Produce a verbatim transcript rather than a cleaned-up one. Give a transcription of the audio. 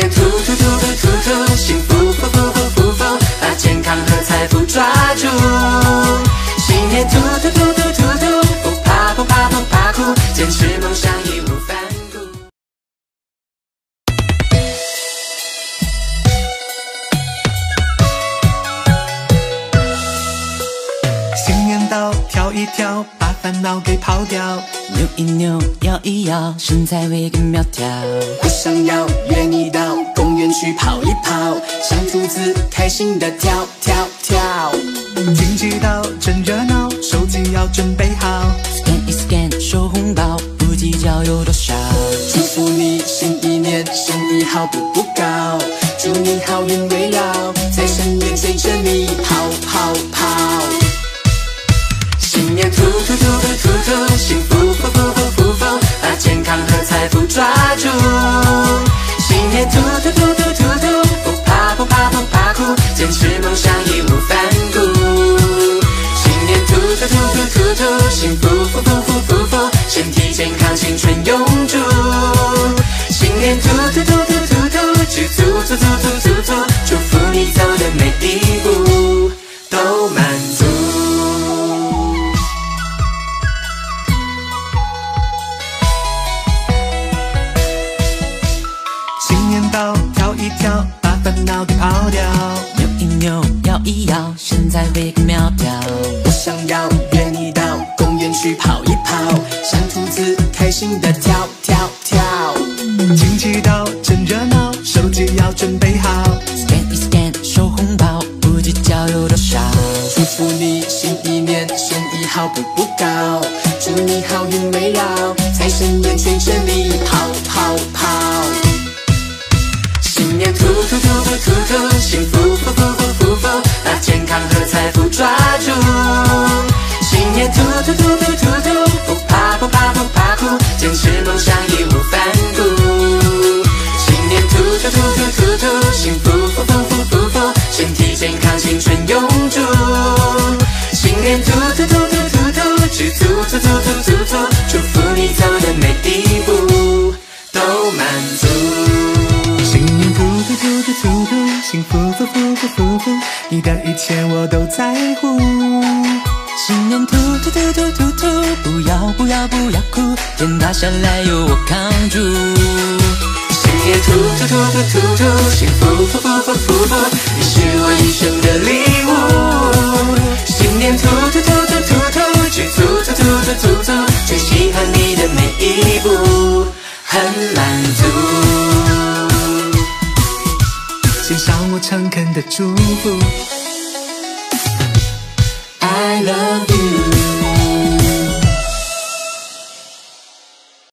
年兔兔兔兔兔兔，幸福福福福福福，把健康和财富抓住。新年兔兔兔兔兔兔，不怕不怕不怕苦，坚持梦想义无反顾。 新年到，跳一跳，把烦恼给抛掉。 扭一扭，摇一摇，身材会更苗条。 不想要约你到公园去跑一跑，像兔子开心的跳跳跳。 经济到真热闹，手机要准备好。 Scan 一 scan 收红包，不计较有多少。 祝福你新一年生意好步步高，祝你好运围绕，财神爷追着你跑跑跑。新年兔兔兔兔兔兔，幸福福福福福福，把健康和财富抓住。新年兔兔兔兔兔兔，不怕不怕不怕苦，坚持梦想义无反顾。新年兔兔兔兔兔兔，幸福福福福福福，身体健康青春永驻。新年兔兔兔兔兔兔，知足足足足足足，祝福你走的每一步都满足。 新年到，跳一跳，把烦恼给抛掉。 扭一扭，摇一摇，身材会更苗条。 我想要约你到公园去跑一跑，像兔子开心的跳跳跳。 经济到，真热闹，手机要准备好。 Scan 一 scan 收红包，不计较有多少。 祝福你新一年生意好步步高，祝你好运围绕，财神爷追着你跑跑跑。新年兔兔兔兔兔兔，幸福福福福福福，把健康和财富抓住。新年兔兔兔兔兔兔，不怕不怕不怕苦，坚持梦想义无反顾。新年兔兔兔兔兔兔，幸福福福福福福，身体健康青春永驻。新年兔兔兔兔兔兔，知足足足足足足，祝福你走的每一步都满足。 新年兔兔兔兔兔兔，幸福福福福福福，你的一切我都在乎。 新年兔兔兔兔兔兔，不要不要不要哭，天塌下来有我扛住。 新年兔兔兔兔兔兔，幸福福福福福福，你是我一生的礼物。新年兔兔兔兔兔兔，知足足足足足足，最喜欢你的每一步，很满足。 献上我诚恳的祝福。 I love you。